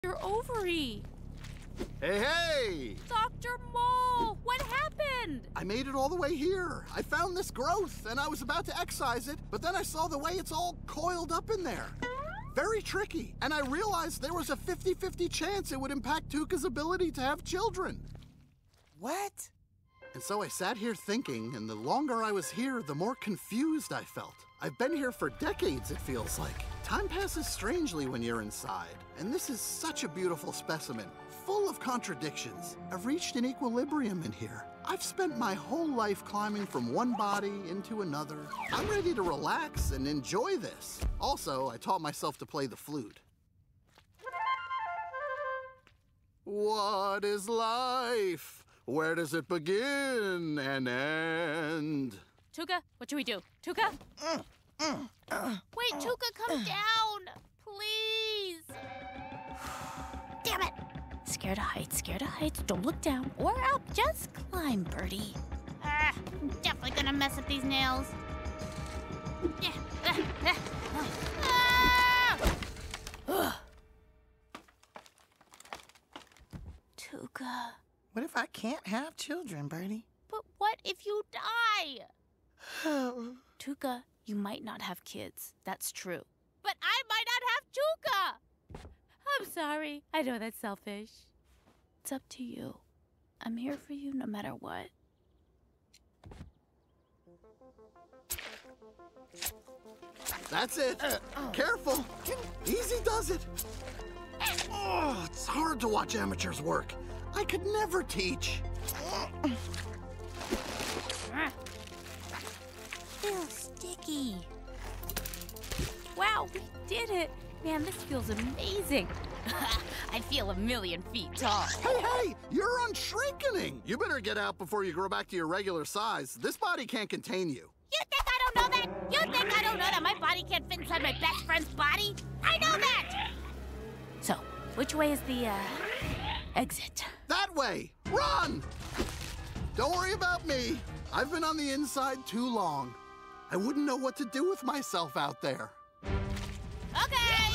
Your ovary. Hey! Dr. Mole, what happened? I made it all the way here. I found this growth, and I was about to excise it, but then I saw the way it's all coiled up in there. Very tricky, and I realized there was a 50-50 chance it would impact Tuca's ability to have children. What? And so I sat here thinking, and the longer I was here, the more confused I felt. I've been here for decades, it feels like. Time passes strangely when you're inside, and this is such a beautiful specimen, full of contradictions. I've reached an equilibrium in here. I've spent my whole life climbing from one body into another. I'm ready to relax and enjoy this. Also, I taught myself to play the flute. What is life? Where does it begin and end? Tuca, what should we do? Tuca? Wait, Tuca, come down! Please! Damn it! Scared of heights, scared of heights. Don't look down or up. Just climb, Bertie. I'm definitely gonna mess up these nails. Tuca. What if I can't have children, Bertie? But what if you die? Oh. Tuca, you might not have kids. That's true. But I might not have Tuca! I'm sorry. I know that's selfish. It's up to you. I'm here for you no matter what. That's it. Careful. Easy does it. Oh, it's hard to watch amateurs work. I could never teach. Feels sticky. Wow, we did it. Man, this feels amazing. I feel 1,000,000 feet tall. Hey, you're unshrinkening. You better get out before you grow back to your regular size. This body can't contain you. You think I don't know that? You think I don't know that my body can't fit inside my best friend's body? I know that! So, which way is the, exit? That way. Run! Don't worry about me. I've been on the inside too long. I wouldn't know what to do with myself out there. Okay!